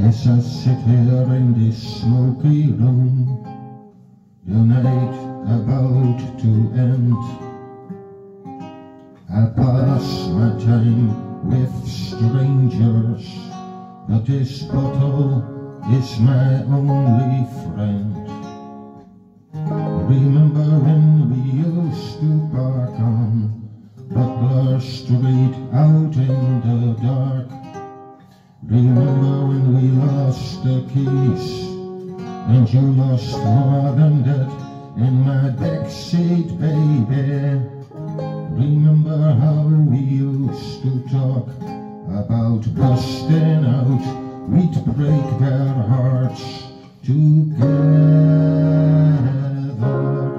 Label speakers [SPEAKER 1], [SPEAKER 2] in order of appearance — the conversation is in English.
[SPEAKER 1] As I sit here in this smoky room, the night about to end, I pass my time with strangers, but this bottle is my only friend. Remember when we used to park on Butler Street out in the dark? Remember when we lost the keys, and you lost more than that in my backseat, baby? Remember how we used to talk about busting out? We'd break their hearts together.